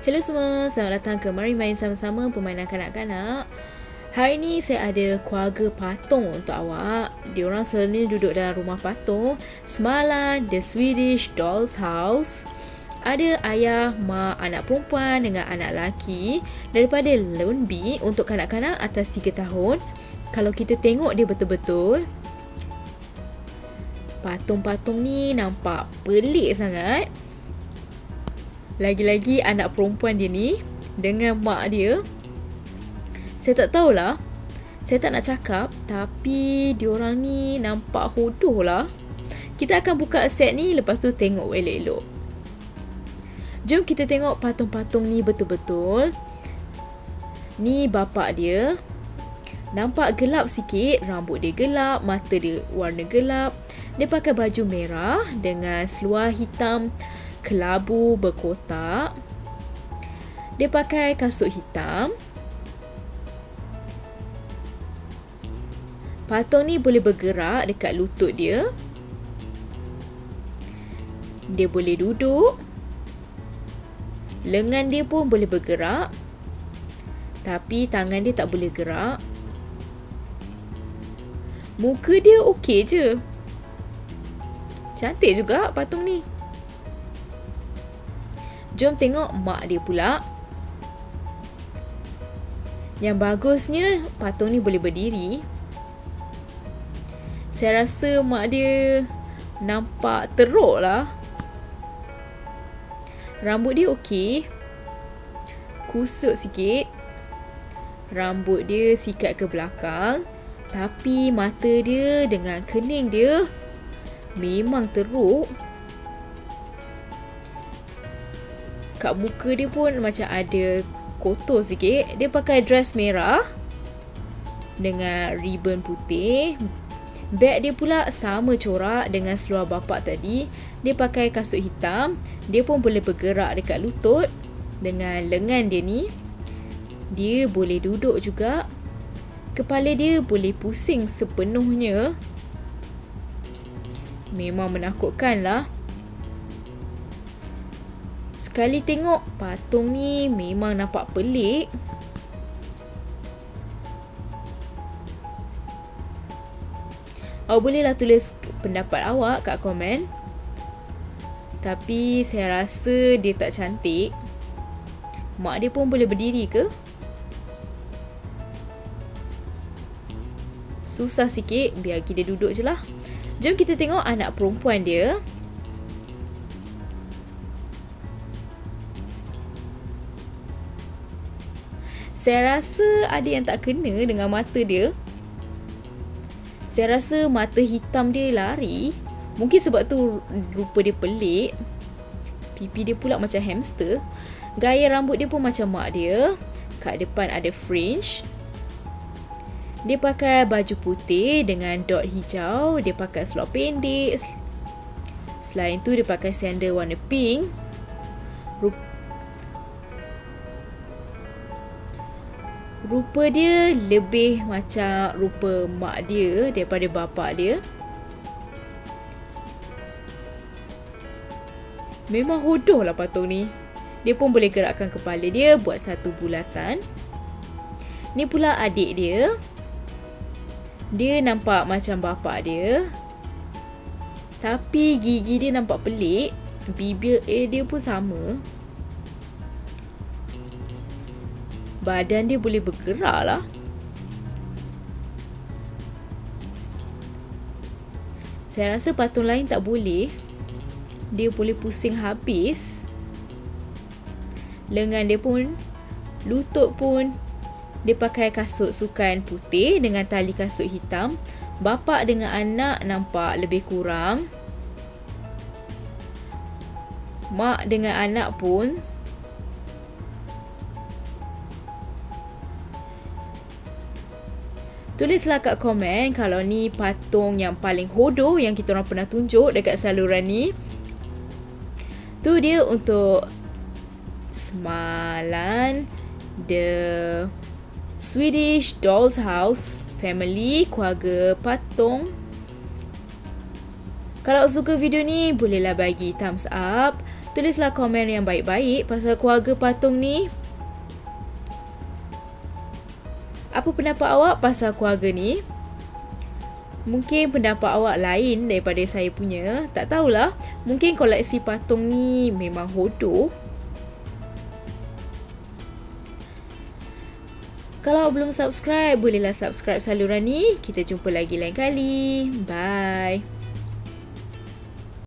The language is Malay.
Hello semua, selamat datang ke Mari Main Sama-Sama Permainan Kanak-Kanak. Hari ni saya ada keluarga patung untuk awak. Diorang selalunya duduk dalam rumah patung. Semalam, The Swedish Doll's House. Ada ayah, mak, anak perempuan dengan anak lelaki daripada Lundby untuk kanak-kanak atas 3 tahun. Kalau kita tengok dia betul-betul, patung-patung ni nampak pelik sangat. Lagi-lagi anak perempuan dia ni dengan mak dia. Saya tak tahulah, saya tak nak cakap, tapi diorang ni nampak hodoh lah. Kita akan buka set ni, lepas tu tengok elok-elok. Jom kita tengok patung-patung ni betul-betul. Ni bapak dia. Nampak gelap sikit, rambut dia gelap, mata dia warna gelap. Dia pakai baju merah dengan seluar hitam kelabu berkotak. Dia pakai kasut hitam. Patung ni boleh bergerak dekat lutut dia. Dia boleh duduk. Lengan dia pun boleh bergerak, tapi tangan dia tak boleh gerak. Muka dia okey je. Cantik juga patung ni. Jom tengok mak dia pula. Yang bagusnya, patung ni boleh berdiri. Saya rasa mak dia nampak teruk lah. Rambut dia okey. Kusut sikit. Rambut dia sikat ke belakang. Tapi mata dia dengan kening dia memang teruk. Kat muka dia pun macam ada kotor sikit. Dia pakai dress merah dengan ribbon putih. Beg dia pula sama corak dengan seluar bapak tadi. Dia pakai kasut hitam. Dia pun boleh bergerak dekat lutut. Dengan lengan dia ni, dia boleh duduk juga. Kepala dia boleh pusing sepenuhnya. Memang menakutkan lah. Sekali tengok patung ni memang nampak pelik. Awak bolehlah tulis pendapat awak kat komen. Tapi saya rasa dia tak cantik. Mak dia pun boleh berdiri ke? Susah sikit, biar kita duduk je lah. Jom kita tengok anak perempuan dia. Saya rasa ada yang tak kena dengan mata dia. Saya rasa mata hitam dia lari. Mungkin sebab tu rupa dia pelik. Pipi dia pula macam hamster. Gaya rambut dia pun macam mak dia. Kat depan ada fringe. Dia pakai baju putih dengan dot hijau. Dia pakai seluar pendek. Selain tu dia pakai sandal warna pink. Rupa dia lebih macam rupa mak dia daripada bapak dia. Memang hodoh lah patung ni. Dia pun boleh gerakkan kepala dia buat satu bulatan. Ni pula adik dia. Dia nampak macam bapak dia. Tapi gigi dia nampak pelik. Bibir dia pun sama. Badan dia boleh bergerak lah. Saya rasa patung lain tak boleh. Dia boleh pusing habis. Lengan dia pun, lutut pun. Dia pakai kasut sukan putih dengan tali kasut hitam. Bapa dengan anak nampak lebih kurang. Mak dengan anak pun. Tulislah kat komen kalau ni patung yang paling hodoh yang kita orang pernah tunjuk dekat saluran ni. Tu dia untuk semalam The Swedish Doll's House family, keluarga patung. Kalau suka video ni, bolehlah bagi thumbs up. Tulislah komen yang baik-baik pasal keluarga patung ni. Apa pendapat awak pasal keluarga ni? Mungkin pendapat awak lain daripada saya punya. Tak tahulah. Mungkin koleksi patung ni memang hodoh. Kalau belum subscribe, bolehlah subscribe saluran ni. Kita jumpa lagi lain kali. Bye.